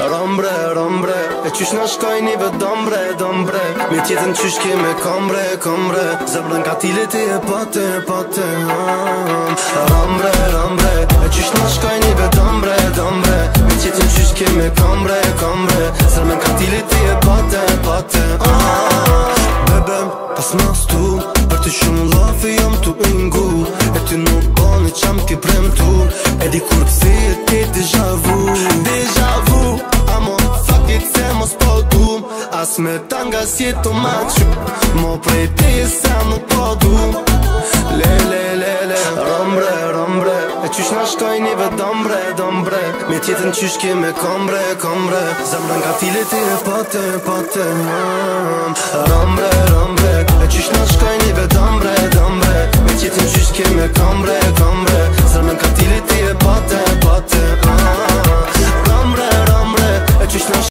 Rombre, rombre, e qysh na shkojnive dombre, dombre. Me tjetën qysh keme kombre, kombre. Zemrën ka tile ti e pate, pate. Rombre, rombre, e qysh na shkojnive dombre, dombre. Me tjetën qysh keme kombre, kombre. Zemrën ka tile ti e pate, pate. Bebe, pas mas tu, për të shumë lafi jam tu ingu. E ty nuk bani qam ki premtu. E di kur këthijet ti deja vu, deja vu. Amo, fuck it, se mos po du. As me tanga s'jetu ma qu. Mo prej teje se nuk po du. Le, le, le, le. Rombre, rombre, e qysh na shkojnive dombre, dombre. Me tjetën qysh keme kombre, kombre. Zemrën ka tile ti e pate, pate. Rombre, rombre, e qysh na shkojnive dombre, dombre. Me tjetën qysh keme kombre, kombre. Zemrën ka tile ti e pate, pate.